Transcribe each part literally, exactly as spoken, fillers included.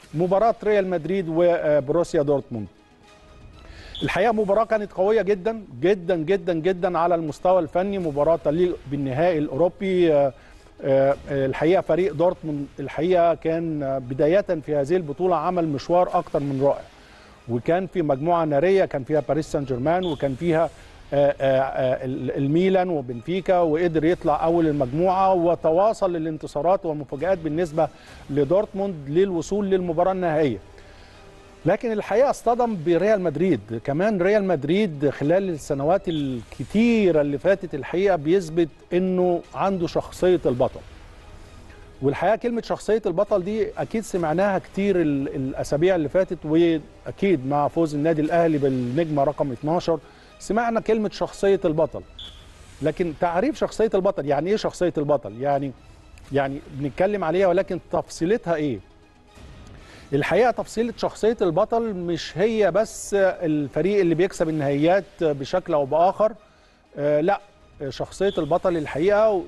مباراه ريال مدريد وبروسيا دورتموند. الحقيقه مباراه كانت قويه جدا جدا جدا جدا على المستوى الفني، مباراه تليق بالنهائي الاوروبي. الحقيقه فريق دورتموند الحقيقه كان بدايه في هذه البطوله عمل مشوار اكثر من رائع، وكان في مجموعه ناريه كان فيها باريس سان جيرمان وكان فيها الميلان وبنفيكا، وقدر يطلع اول المجموعه وتواصل الانتصارات والمفاجآت بالنسبه لدورتموند للوصول للمباراه النهائيه. لكن الحقيقه اصطدم بريال مدريد، كمان ريال مدريد خلال السنوات الكتيره اللي فاتت الحقيقه بيثبت انه عنده شخصيه البطل. والحقيقه كلمه شخصيه البطل دي اكيد سمعناها كتير الاسابيع اللي فاتت، واكيد مع فوز النادي الاهلي بالنجمه رقم اتناشر سمعنا كلمه شخصيه البطل. لكن تعريف شخصيه البطل يعني ايه شخصيه البطل؟ يعني يعني بنتكلم عليها، ولكن تفصيلتها ايه؟ الحقيقه تفصيله شخصيه البطل مش هي بس الفريق اللي بيكسب النهائيات بشكل او باخر، آه لا، شخصيه البطل الحقيقه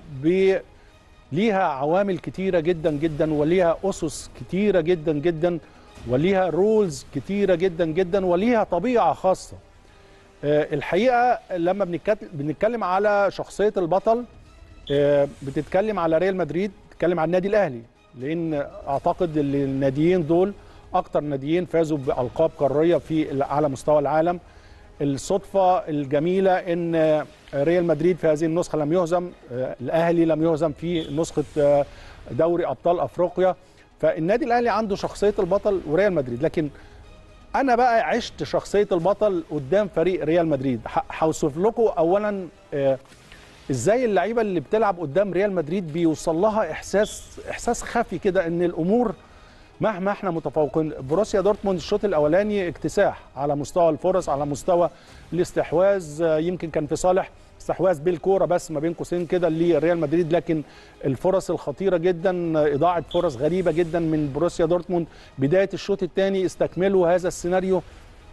ليها عوامل كتيره جدا جدا، وليها اسس كتيره جدا جدا، وليها رولز كتيره جدا جدا، وليها طبيعه خاصه. آه الحقيقه لما بنتكلم على شخصيه البطل آه بتتكلم على ريال مدريد، بتتكلم على النادي الاهلي، لان اعتقد ان الناديين دول اكتر ناديين فازوا بالقاب قاريه في على مستوى العالم. الصدفه الجميله ان ريال مدريد في هذه النسخه لم يهزم، الاهلي لم يهزم في نسخه دوري ابطال افريقيا. فالنادي الاهلي عنده شخصيه البطل وريال مدريد. لكن انا بقى عشت شخصيه البطل قدام فريق ريال مدريد. هوصف لكم اولا ازاي اللعيبه اللي بتلعب قدام ريال مدريد بيوصل لها احساس احساس خفي كده ان الامور مهما احنا متفوقين. بروسيا دورتموند الشوط الاولاني اكتساح على مستوى الفرص، على مستوى الاستحواذ، يمكن كان في صالح استحواذ بالكوره بس ما بين قوسين كده لريال مدريد، لكن الفرص الخطيره جدا، اضاعه فرص غريبه جدا من بروسيا دورتموند. بدايه الشوط الثاني استكملوا هذا السيناريو،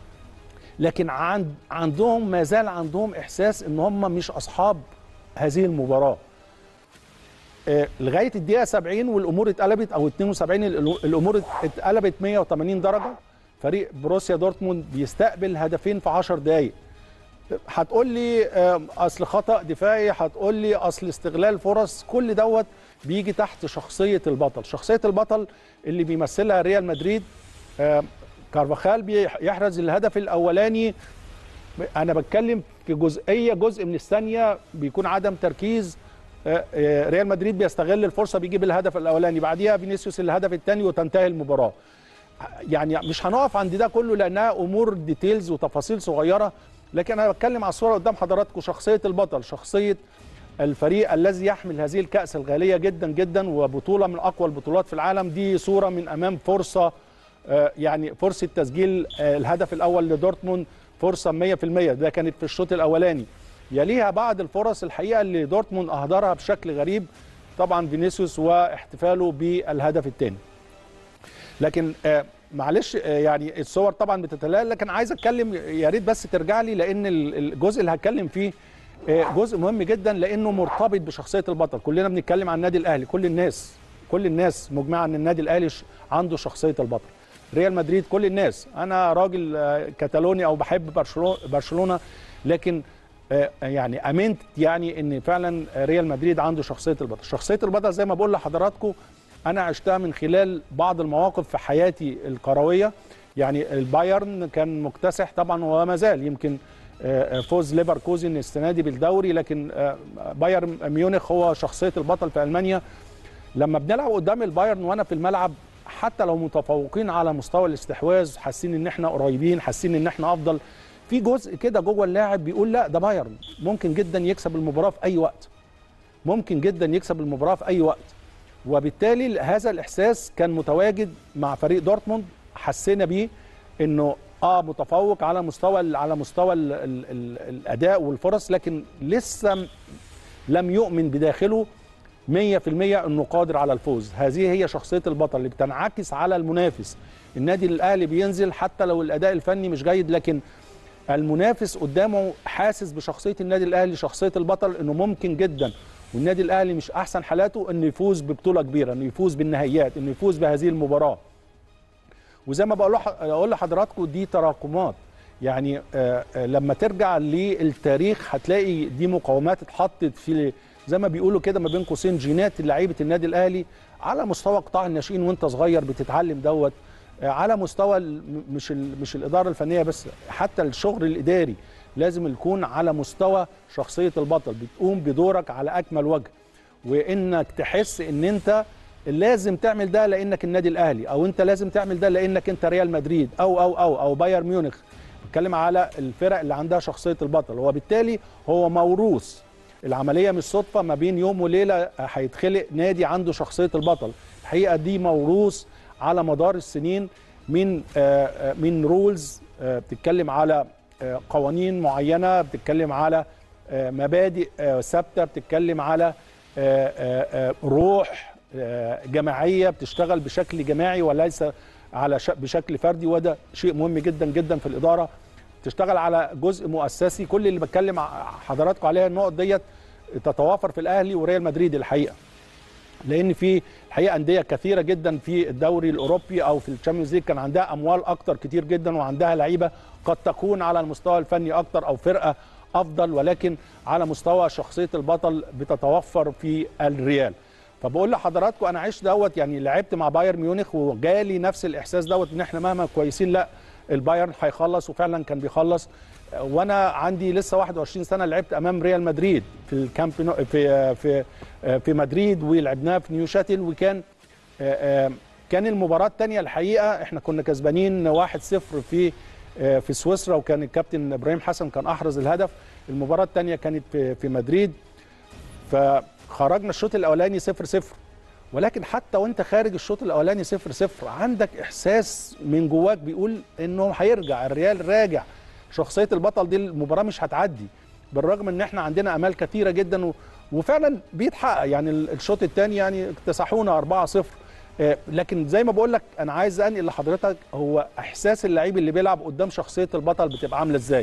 لكن عند عندهم ما زال عندهم احساس ان هم مش اصحاب هذه المباراه. آه لغايه الدقيقه سبعين والامور اتقلبت، او اتنين وسبعين الامور اتقلبت مية وتمانين درجه. فريق بروسيا دورتموند بيستقبل هدفين في عشر دقائق. هتقول لي آه اصل خطا دفاعي، هتقول لي اصل استغلال فرص، كل دوت بيجي تحت شخصيه البطل. شخصيه البطل اللي بيمثلها ريال مدريد، آه كارفاخال بيحرز الهدف الاولاني، انا بتكلم في جزئيه جزء من الثانيه بيكون عدم تركيز. ريال مدريد بيستغل الفرصه بيجيب الهدف الاولاني، بعديها فينيسيوس الهدف الثاني وتنتهي المباراه. يعني مش هنقف عند ده كله لانها امور ديتيلز وتفاصيل صغيره، لكن انا بتكلم على الصوره قدام حضراتكم. شخصيه البطل، شخصيه الفريق الذي يحمل هذه الكأس الغاليه جدا جدا وبطوله من اقوى البطولات في العالم، دي صوره من امام فرصه، يعني فرصه تسجيل الهدف الاول لدورتموند، فرصه مية في المية، ده كانت في الشوط الاولاني. يليها بعض الفرص الحقيقه اللي دورتموند اهدرها بشكل غريب، طبعا فينيسيوس واحتفاله بالهدف الثاني. لكن آه معلش آه يعني الصور طبعا بتتلال، لكن عايز اتكلم، يا ريت بس ترجع لي، لان الجزء اللي هتكلم فيه آه جزء مهم جدا، لانه مرتبط بشخصيه البطل. كلنا بنتكلم عن النادي الاهلي، كل الناس كل الناس مجمعه ان النادي الاهلي عنده شخصيه البطل. ريال مدريد كل الناس، انا راجل آه كتالوني او بحب برشلونه، لكن يعني امنت يعني ان فعلا ريال مدريد عنده شخصيه البطل. شخصيه البطل زي ما بقول لحضراتكم انا عشتها من خلال بعض المواقف في حياتي الكرويه. يعني البايرن كان مكتسح طبعا وما زال، يمكن فوز ليفركوزن السنه دي بالدوري، لكن بايرن ميونخ هو شخصيه البطل في المانيا. لما بنلعب قدام البايرن وانا في الملعب، حتى لو متفوقين على مستوى الاستحواذ، حاسين ان احنا قريبين، حاسين ان احنا افضل، في جزء كده جوه اللاعب بيقول لا، ده بايرن ممكن جدا يكسب المباراه في اي وقت، ممكن جدا يكسب المباراه في اي وقت. وبالتالي هذا الاحساس كان متواجد مع فريق دورتموند، حسينا بيه انه اه متفوق على مستوى على مستوى ال ال ال الاداء والفرص، لكن لسه لم يؤمن بداخله مية في المية انه قادر على الفوز. هذه هي شخصيه البطل اللي بتنعكس على المنافس. النادي الاهلي بينزل حتى لو الاداء الفني مش جيد، لكن المنافس قدامه حاسس بشخصيه النادي الاهلي، شخصيه البطل، انه ممكن جدا، والنادي الاهلي مش احسن حالاته، انه يفوز ببطوله كبيره، انه يفوز بالنهائيات، انه يفوز بهذه المباراه. وزي ما بقول اقول لحضراتكم دي تراكمات. يعني لما ترجع للتاريخ هتلاقي دي مقومات اتحطت في زي ما بيقولوا كده ما بين قوسين جينات لعيبه النادي الاهلي على مستوى قطاع الناشئين وانت صغير بتتعلم دوت، على مستوى مش مش الاداره الفنيه بس، حتى الشغل الاداري لازم يكون على مستوى شخصيه البطل، بتقوم بدورك على اكمل وجه، وانك تحس ان انت لازم تعمل ده لانك النادي الاهلي، او انت لازم تعمل ده لانك انت ريال مدريد او او او او بايرن ميونخ. بتكلم على الفرق اللي عندها شخصيه البطل، وبالتالي هو موروث. العمليه مش صدفه ما بين يوم وليله هيتخلق نادي عنده شخصيه البطل، الحقيقه دي موروث على مدار السنين من من رولز، بتتكلم على قوانين معينه، بتتكلم على مبادئ ثابته، بتتكلم على روح جماعيه بتشتغل بشكل جماعي وليس على بشكل فردي، وده شيء مهم جدا جدا في الاداره. تشتغل على جزء مؤسسي، كل اللي بتكلم حضراتكم عليها النقط ديت تتوافر في الاهلي وريال مدريد الحقيقه، لان في الحقيقه انديه كثيره جدا في الدوري الاوروبي او في الشامبيونز ليج كان عندها اموال اكتر كتير جدا، وعندها لعيبه قد تكون على المستوى الفني اكتر او فرقه افضل، ولكن على مستوى شخصيه البطل بتتوفر في الريال. فبقول لحضراتكم انا عشت دوت، يعني لعبت مع بايرن ميونخ وجالي نفس الاحساس دوت ان احنا مهما كويسين لا البايرن هيخلص، وفعلا كان بيخلص. وانا عندي لسه واحد وعشرين سنه لعبت امام ريال مدريد في الكامب في في في مدريد، ولعبناه في نيوشاتل، وكان كان المباراه الثانيه الحقيقه احنا كنا كسبانين واحد صفر في في سويسرا، وكان الكابتن ابراهيم حسن كان احرز الهدف. المباراه الثانيه كانت في في مدريد، فخرجنا الشوط الاولاني صفر صفر، ولكن حتى وانت خارج الشوط الاولاني صفر صفر عندك احساس من جواك بيقول انه هيرجع الريال، راجع شخصيه البطل دي، المباراه مش هتعدي، بالرغم ان احنا عندنا امال كثيره جدا وفعلا بيتحقق. يعني الشوط الثاني يعني اكتسحونا أربعة صفر، لكن زي ما بقول لك انا عايز انقل لحضرتك هو احساس اللعيب اللي بيلعب قدام شخصيه البطل بتبقى عامله ازاي.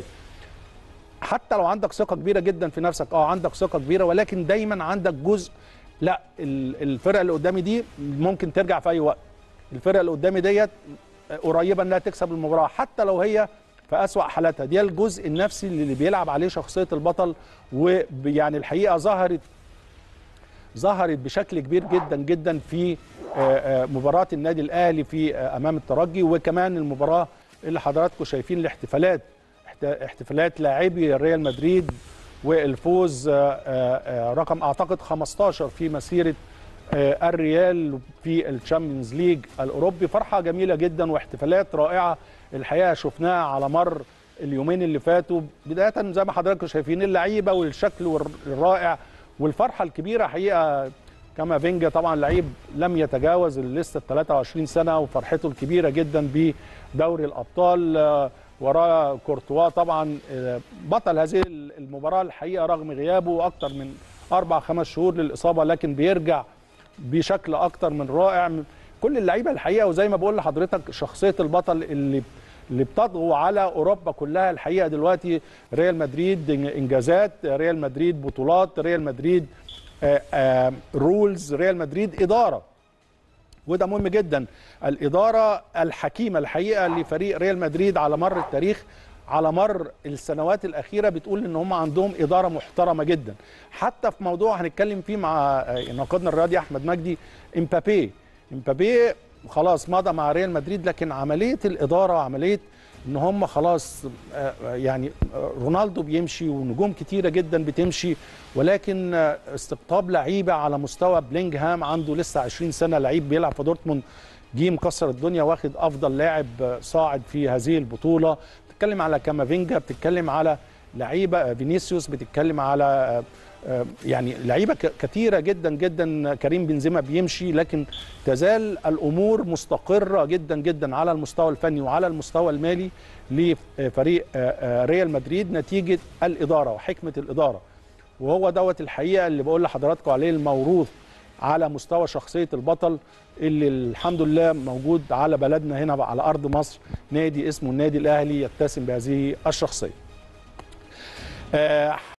حتى لو عندك ثقه كبيره جدا في نفسك، اه عندك ثقه كبيره، ولكن دايما عندك جزء لا الفرقه اللي قدامي دي ممكن ترجع في اي وقت، الفرقه اللي قدامي ديت قريبه انها تكسب المباراه حتى لو هي في اسوأ حالاتها. دي الجزء النفسي اللي بيلعب عليه شخصيه البطل، ويعني الحقيقه ظهرت ظهرت بشكل كبير جدا جدا في مباراه النادي الاهلي في امام الترجي، وكمان المباراه اللي حضراتكم شايفين الاحتفالات احتفالات لاعبي ريال مدريد والفوز رقم اعتقد خمستاشر في مسيره الريال في الشامبيونز ليج الاوروبي. فرحه جميله جدا واحتفالات رائعه الحقيقه شفناها على مر اليومين اللي فاتوا، بدايه زي ما حضراتكم شايفين اللعيبه والشكل الرائع والفرحه الكبيره. حقيقه كامافينجا طبعا لعيب لم يتجاوز لسه ثلاثة وعشرين سنه، وفرحته الكبيره جدا بدوري الابطال، وراه كورتوا طبعا بطل هذه المباراه الحقيقه رغم غيابه اكثر من اربع خمس شهور للاصابه، لكن بيرجع بشكل اكثر من رائع. كل اللعيبه الحقيقه، وزي ما بقول لحضرتك شخصيه البطل اللي اللي بتطغو على اوروبا كلها الحقيقه دلوقتي. ريال مدريد انجازات، ريال مدريد بطولات، ريال مدريد آآ آآ رولز، ريال مدريد اداره، وده مهم جدا. الاداره الحكيمه الحقيقه لفريق ريال مدريد على مر التاريخ، على مر السنوات الاخيره، بتقول ان هم عندهم اداره محترمه جدا. حتى في موضوع هنتكلم فيه مع ناقدنا الرياضي احمد مجدي، امبابي امبابي خلاص مضى مع ريال مدريد، لكن عمليه الاداره وعمليه ان هم خلاص يعني رونالدو بيمشي ونجوم كتيره جدا بتمشي، ولكن استقطاب لعيبه على مستوى بلينجهام عنده لسه عشرين سنه، لعيب بيلعب في دورتموند جه مكسر الدنيا واخد افضل لاعب صاعد في هذه البطوله. بتتكلم على كامافينجا، بتتكلم على لعيبه فينيسيوس، بتتكلم على يعني لعيبه كثيره جدا جدا، كريم بنزيما بيمشي، لكن تزال الامور مستقره جدا جدا على المستوى الفني وعلى المستوى المالي لفريق ريال مدريد نتيجه الاداره وحكمه الاداره. وهو دوت الحقيقه اللي بقول لحضراتكم عليه الموروث على مستوى شخصيه البطل اللي الحمد لله موجود على بلدنا هنا على ارض مصر، نادي اسمه النادي الاهلي يتسم بهذه الشخصيه.